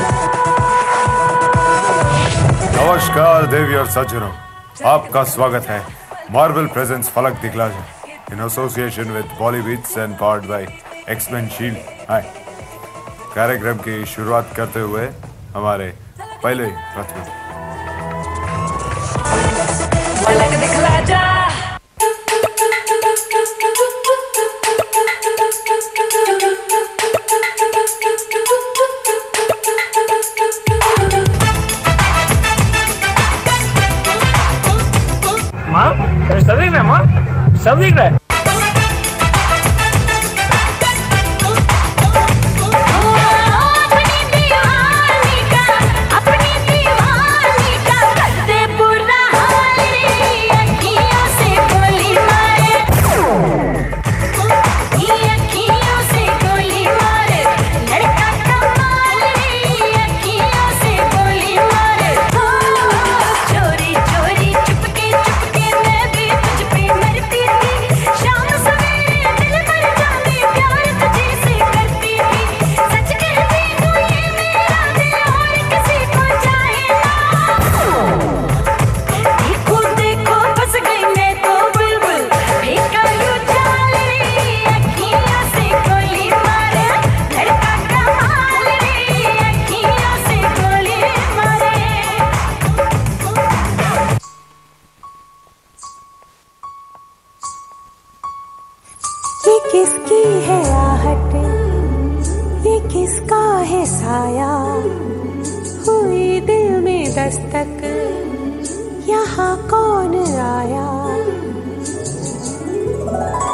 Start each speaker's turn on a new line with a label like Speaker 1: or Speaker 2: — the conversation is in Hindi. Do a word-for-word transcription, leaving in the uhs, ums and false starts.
Speaker 1: नमस्कार देवी और सज्जनों, आपका स्वागत है Marvel presents Jhalak Dikhla in association with Bollywoods and powered by X Men shield. Hi, कार्यक्रम की शुरुआत करते हुए हमारे पहले प्रतिनिधि फलक दिखलाजा।
Speaker 2: माँ, सब देख रहे हैं माँ, सब देख रहे हैं।
Speaker 3: ये किसकी है आहट, ये किसका है साया, हुई दिल में दस्तक, यहाँ कौन आया।